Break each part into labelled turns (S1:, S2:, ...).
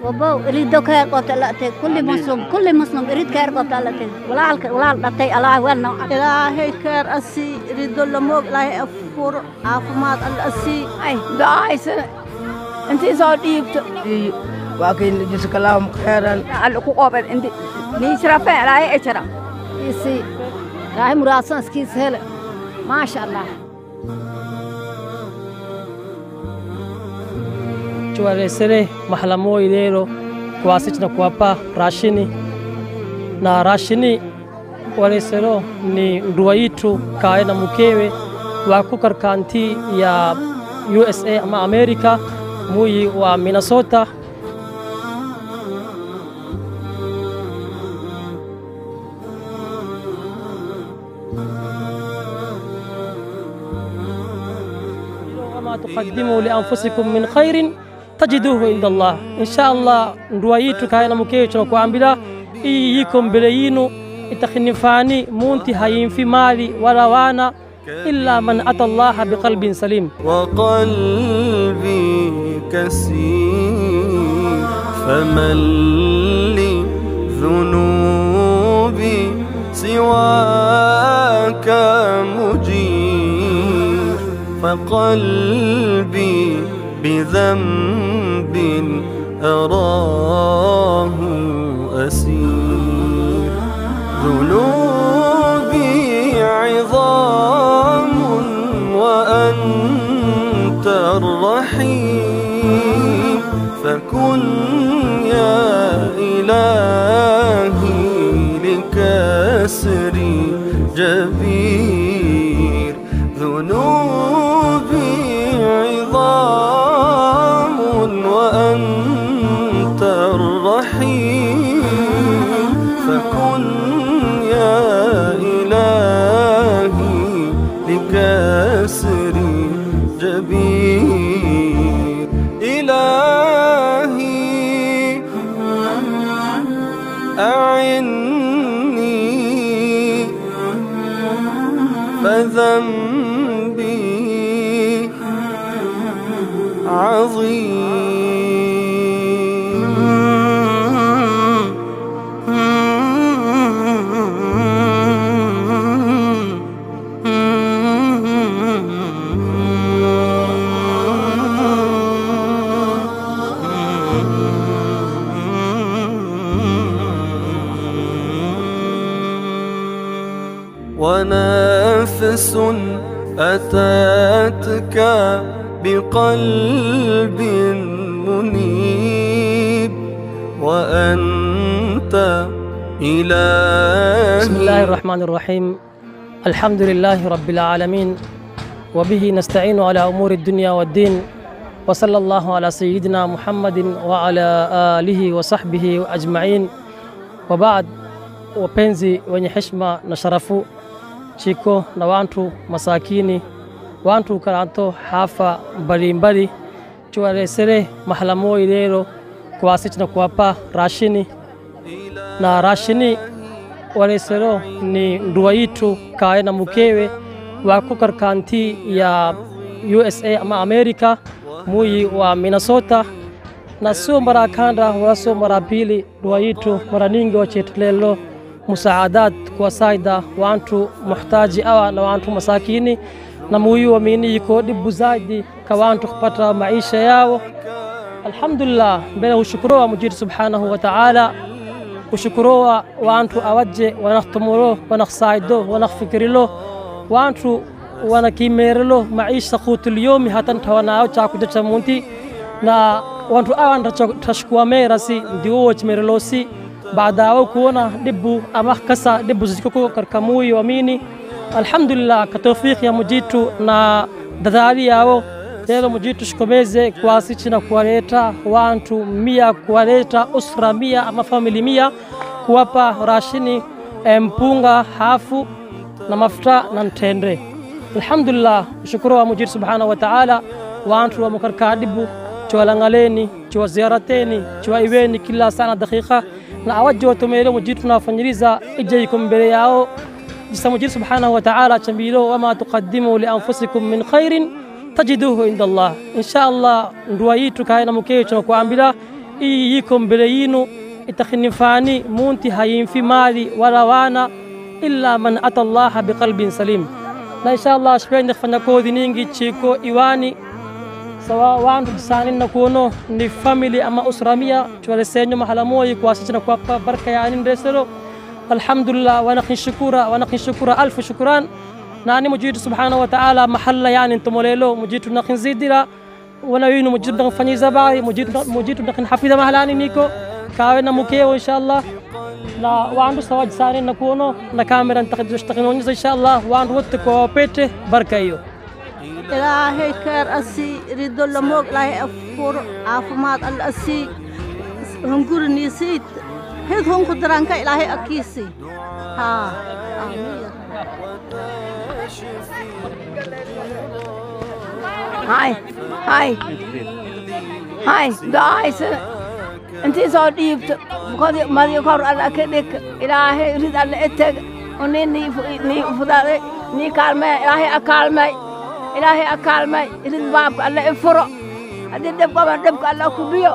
S1: وبو أريد كير قتلته كل مسلم أريد كير قتلته ولا دتي الله ولا
S2: إلهي كير أسي أريد لموج إلهي أفور عفمات الأسي
S1: أي بعيس أنت زادي
S3: وأكيد جزاك الله خيرا
S1: على قوة أنت نيشرف على إشرا يسي راي مراسن سكيس هلا ما شاء الله
S4: Tuwaresere mahalamo ilero kuwasichina kuwapa rashini na rashini waresero ni nduwa yitu kae na mukewe wakukar kanti ya USA ama Amerika muyi wa Minnesota وما تقدموا لأنفسكم من خير تجدوه عند الله إن شاء الله نرويتو كاينا مكيتو كوامبلا إيكم بليينو إتخنفاني مونتي هايين في مالي ولا وانا إلا من أتى الله بقلب سليم
S5: وقلبي كسير فمن لذنوبي سواك مجير فقلبي بذنب أراه أسير ذنوبي عظام وأنت الرحيم فكن يا إلهي لكسري جبير ذنوبي عظام وأنت الرحيم فكن يا إلهي لكسري جبير إلهي أعني فذنبي عظيم ونفس أتتك بقلب منيب وأنت إلهي.
S4: بسم الله الرحمن الرحيم. الحمد لله رب العالمين وبه نستعين على أمور الدنيا والدين وصلى الله على سيدنا محمد وعلى آله وصحبه أجمعين وبعد. Wapenzi wenye heshima na sharafu, chiko na wantu masakini, wantu karanto hafa mbalimbali, tuwaresere mahalamo ilero kuwasichina kuwapa rashini na rashini waresero ni nduwa yitu kae na mukewe wakukar kanti ya USA ama Amerika muyi wa Minnesota na sio mara kanda wala sio mara pili. Nduwa yitu mara nyingi wachetelelo مساعدات kuwasaidia watu muhtaji awa na watu masakini na muyu waamini yuko dibu zaidi kwa watu kupata maisha yao. Alhamdulillah, mbele ushukuru mujid subhanahu wa ta'ala, ushukuru watu awaje wanakhtumuro wanakhsaido wanakhfikirilo watu wanakimerilo maisha qutul yomi hatan tawanao cha kujacha munti na watu awa tashkuwa merasi ndio chmerelosi baada kuona dibu ama kasa dibu ziko karkamui waamini. Alhamdulillah, katawfik ya mujitu na dadali yao leo mujitu shikomeze kuwasichina kuwaleta watu 100 kuwaleta usra 100 ama family 100 kuwapa rashini mpunga hafu na mafuta na ntende. Alhamdulillah, shukuru wa mujitu subhanahu wa ta'ala watu wa mukarkadibu chuwalangaleni chuwaziarateni chuwaiweni kila sana dakika na awajjo tumele mujitu nafanyiriza ijaykum mbele yao jisa mujitu subhanahu wa ta'ala chambilo wama tuqaddimu li anfusikum min khairin tajiduhu inda Allah. Inshallah nduwa yitu kaina mukecho kuambila إيكم بليينو إتخنفاني مونتي هايين في مالي ولا وانا إلا من أتى الله بقلب سليم. لا إن شاء الله شبين نخفنا كودي نينجي تشيكو إيواني سواء وان سانين نكونو ni family ama usramia chwale senyo mahala moyi kuasachana kwa baraka ya anin reselo. Alhamdulillah wa naqin shukura alfu shukran. Nani mujitu subhanahu wa ta'ala mahalla yani ntumolelo mujitu naqin zidira wana winu mujitu naqin fanyi zabari mujitu naqin hafidha mahalani niko kawena mukeo inshallah. La wandu sawaj sani nakuno na kamera ntakhinonyeza inshallah wandu wote kwa pete baraka hiyo.
S2: إلهي كير أسي ريدو لموك لاي أفور عافمات الأسي هنقول نسيت هيد هم قدرانك إلهي أكيسي ها آمين.
S1: هاي دعايس انت صديقت بقدي ما يقر على كدك إلهي يريد أن أتك وني فداري ني كلمة إلهي أكلمة إلهي أكلمة يريد باب الله إفرق هذا دبك الله كبير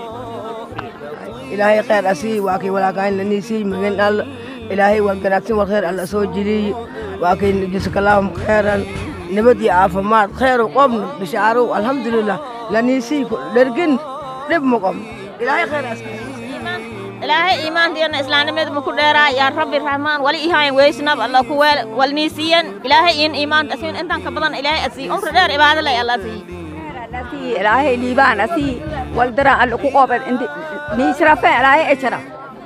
S3: إلهي خير أسي واكي ولا كاين لنيسي من إلهي والقناكسين والخير الله سوجلي واكي جزاك الله خيرا نبدي عافمات خير وقمن بشعاره الحمد لله لنيسي لرجن نبمقم إلهي خير أسي
S6: إلهي إيمان دينا إسلام مد مكدرا يا رب الرحمن ولي إيهاي ويسنب الله كوال والنيسيان إلهي إن إيمان أسين أنت كبدن إلهي أسي أمر دار عبادة الله الله سي
S1: إلهي ليبان أسي والدرا القوقب عند نيشرفه إلهي أشرف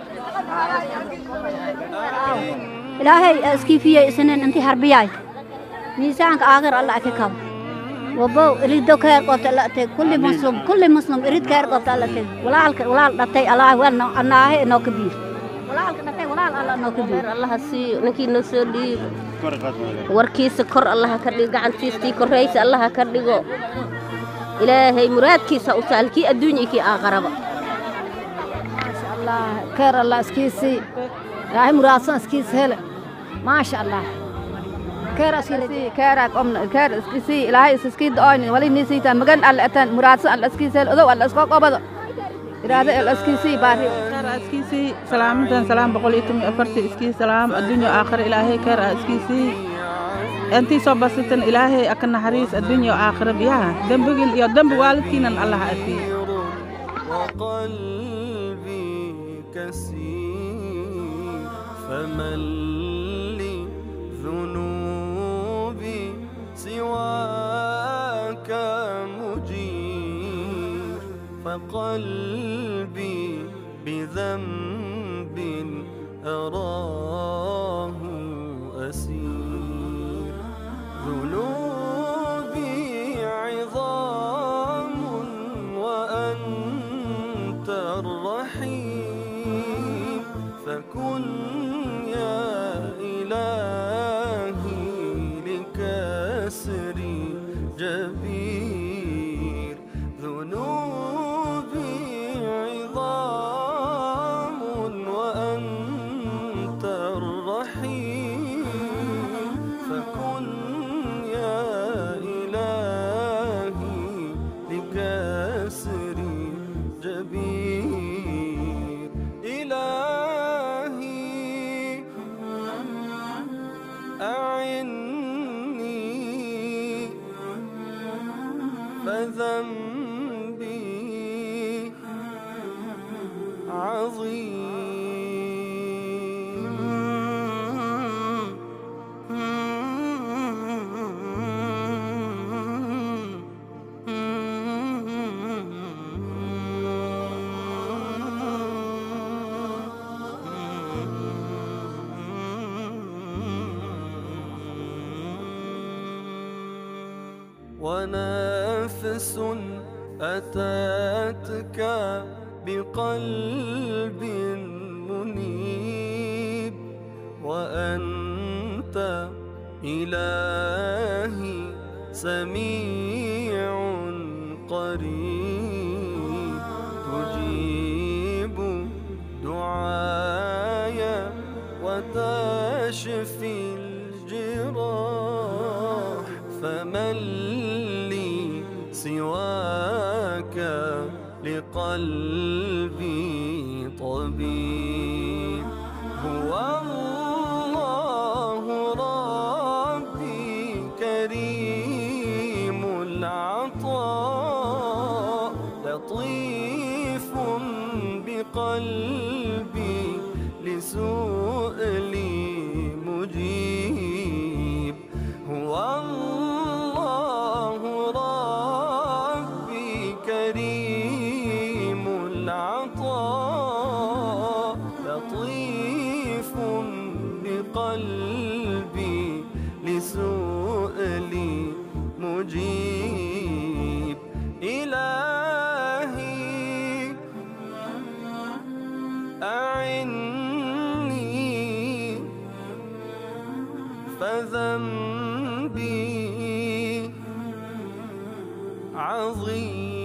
S7: إلهي أسكيفية سنن أنت حربياي نيسانك آخر الله أكيكم وبو يريدو خير قبط الله تك كل مسلم يريد خير قبط الله تك ولا نتي الله وانا أنا إنه كبير ولا نتي ولا الله إنه كبير
S6: الله سي نكي نسولي وركيس كر الله كردي عن تيستي كريس الله كرديجو إلهي مراد كيس أوصلكي الدنيا كي آخربا
S1: ما شاء الله خير الله اسكيسي راهي مراسن اسكيس هلا ما شاء الله خير اسكيسي خيرك أمنا خير اسكيسي إلهي اسكيس دعاني ولي نسيتا مجن الأتن مراسن الاسكيس هلا أذو الاسقاق أبدا إرادة الاسكيسي باري
S8: خير اسكيسي سلام بقوليتم أفرتي اسكيس سلام الدنيا آخر إلهي خير اسكيسي أنتي صبستن إلهي أكن حريص الدنيا وآخرة بيها ذنب يا ذنب والدكين الله أتي
S5: وقلبي كثير فمن لي ذنوبي سواك مجير فقلبي بذنب أراه أسير ذنوبي عظام وأنت الرحيم فكن يا إلهي لكسري جبير ذنوبي عظام وأنت الرحيم فكن يا إلهي لكسري جبير إلهي أعني فذنبي عظيم ونفس أتتك بقلب منيب وأنت إلهي سميع قريب تجيب دعاي وتشفي الجراح فمن لي سواك لقلبي طبيب. هو الله ربي كريم العطاء، لطيف بقلبي لسؤلي مجيب. هو الله ربي كريم العطاء، لطيف بقلبي لسؤلي مجيب. إلهي أعني فذنبي عظيم.